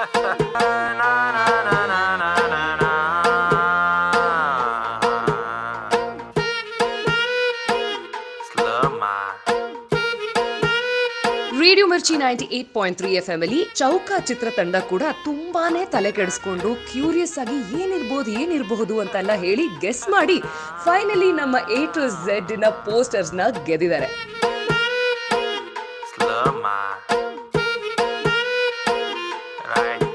Radio ಮಿರ್ಚಿ 98.3 FM ಅಲ್ಲಿ ಚೌಕ ಚಿತ್ರತಂಡ ಕೂಡ ತುಂಬಾನೇ ತಲೆ ಕೆಡಿಸ್ಕೊಂಡು ಕ್ಯೂರಿಯಸ್ ಆಗಿ ಏನಿರಬಹುದು ಅಂತೆಲ್ಲ ಹೇಳಿ ಗೆಸ್ ಮಾಡಿ ಫೈನಲಿ ನಮ್ಮ A to Z ನ ಪೋಸ್ಟರ್ಸ್ ನ ಗೆದ್ದಿದ್ದಾರೆ. Right.